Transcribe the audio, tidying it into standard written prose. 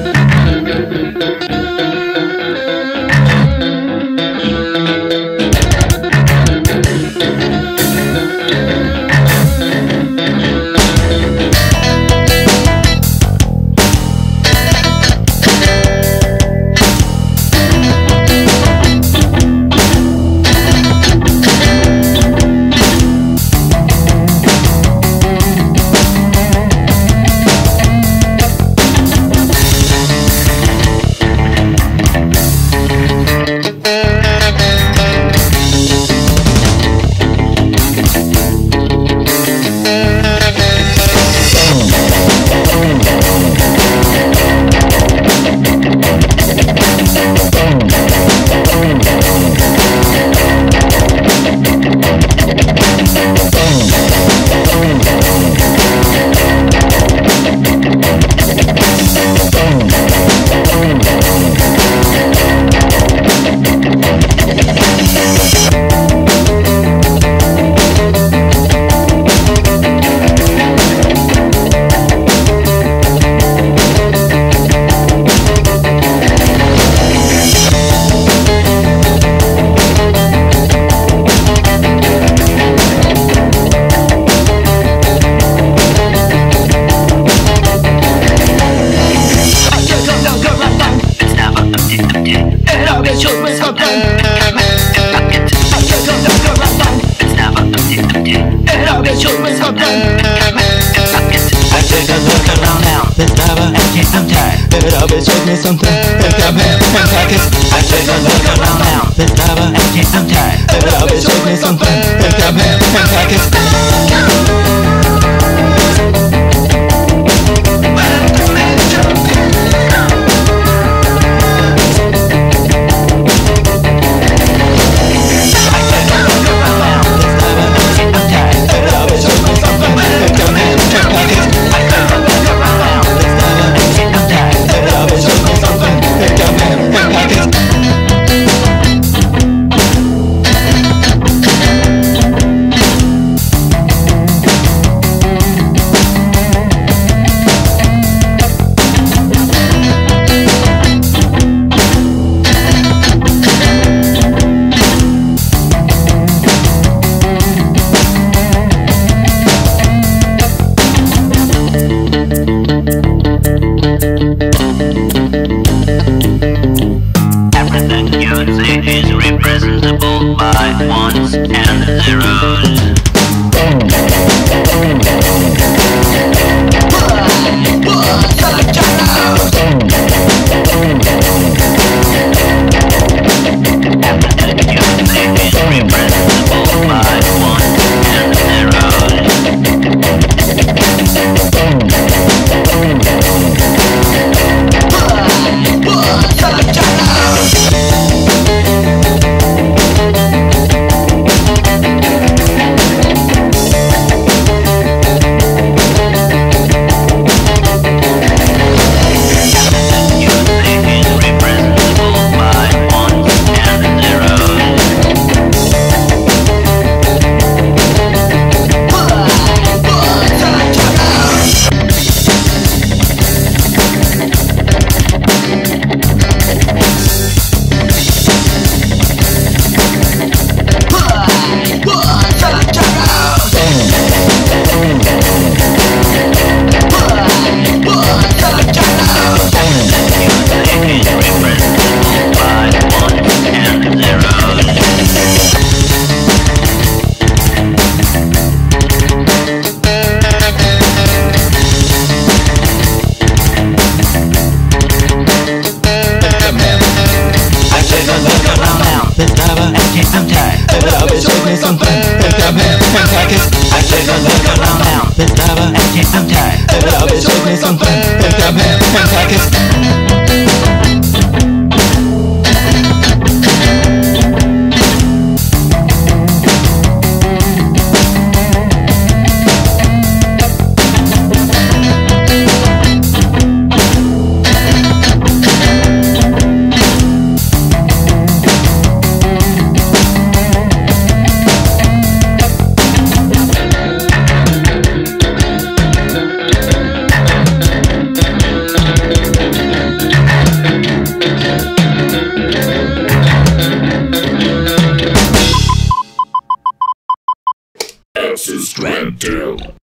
Always shows me something. Think I'm in pockets. I take a look around now. This never empty. I'm tired. It always shows me something. Think I'm in pockets. Everything you say is representable by ones and zeros. I'm tired. It always shows me something. Think I'm in pockets. I take a look around now. This never empty. I'm tired. It always shows me something. Think I'm in pockets. versus Grand Deal.